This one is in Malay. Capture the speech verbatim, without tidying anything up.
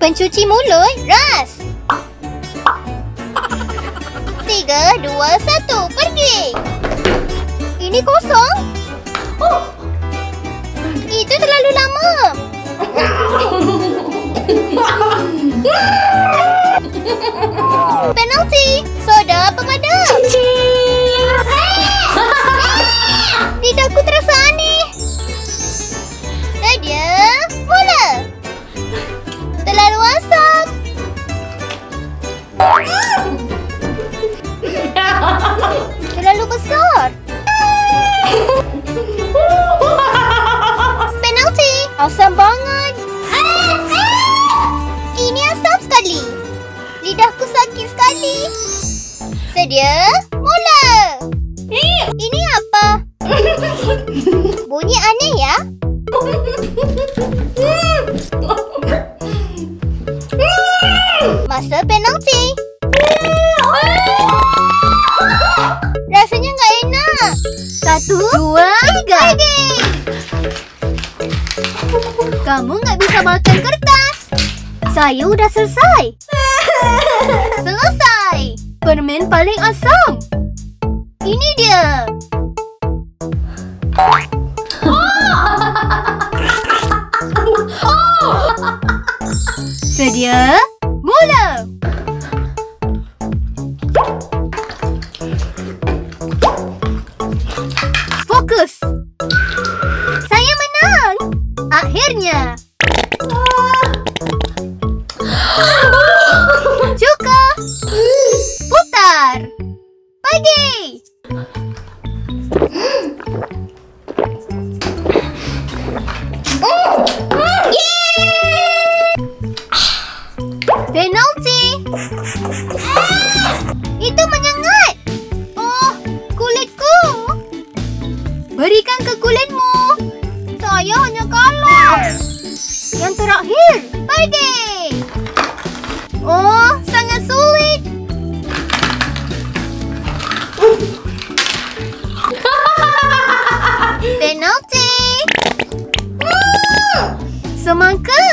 Pencuci mulut, ras. Tiga, dua, satu, pergi. Ini kosong. Itu terlalu lama. Penalti, soda pemadam. Lidahku terasa aneh. Sedia, mula. Terlalu asam. Terlalu besar. Penalti, asam banget. Ini asam sekali. Lidahku sakit sekali. Sedia, mula. Ini apa? Bunyi aneh ya. Masa penalti. Rasanya nggak enak. Satu, dua, tiga. Kamu nggak bisa makan kertas. Saya udah selesai. Selesai. Permen paling asam. Ini dia. Sedia, mula. Fokus. Saya menang. Akhirnya. Cukup. Putar. Pergi. Penalti. Itu menyengat. Oh, kulitku. Berikan ke kulitmu. Saya hanya kalah. Yang terakhir, pergi. Oh, sangat sulit. Penalti. Semangka.